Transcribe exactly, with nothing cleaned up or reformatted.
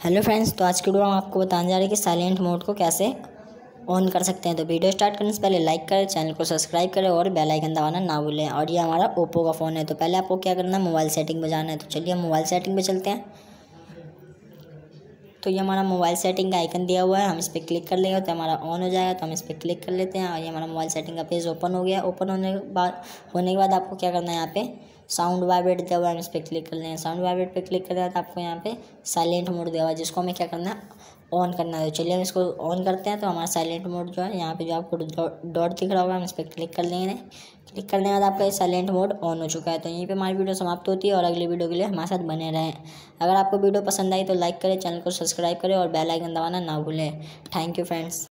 Hello friends, तो आज की वीडियो में आपको बताने जा रहे हैं कि साइलेंट मोड को कैसे ऑन कर सकते हैं। तो वीडियो स्टार्ट करने से पहले लाइक करें, चैनल को सब्सक्राइब करें और बेल आइकन दबाना ना भूलें। और ये हमारा ओप्पो का फ़ोन है, तो पहले आपको क्या करना है, मोबाइल सेटिंग में जाना है। तो चलिए हम मोबाइल सेटिंग में चलते हैं। तो ये हमारा मोबाइल सेटिंग का आइकन दिया हुआ है, हम इस पर क्लिक कर लेंगे तो हमारा ऑन हो जाएगा। तो हम इस पर क्लिक कर लेते हैं और ये हमारा मोबाइल सेटिंग का पेज ओपन हो गया। ओपन होने के बाद होने के बाद आपको क्या करना है, यहाँ पे साउंड वाइब्रेट दिया हुआ है, हम इस पर क्लिक कर लेंगे। साउंड वाइब्रेट पे क्लिक करना है तो आपको यहाँ पे साइलेंट मोड दिया हुआ है, जिसको हमें क्या करना है, ऑन करना है। तो चलिए हम इसको ऑन करते हैं। तो हमारा साइलेंट मोड जो है, यहाँ पे जो आपको डॉट दिख रहा होगा, हम इस पर क्लिक कर लेंगे। क्लिक करने के बाद आपका ये साइलेंट मोड ऑन हो चुका है। तो यहीं पे हमारी वीडियो समाप्त होती है और अगली वीडियो के लिए हमारे साथ बने रहें। अगर आपको वीडियो पसंद आई तो लाइक करें, चैनल को सब्सक्राइब करें और बेल आइकन दबाना ना भूलें। Thank you friends.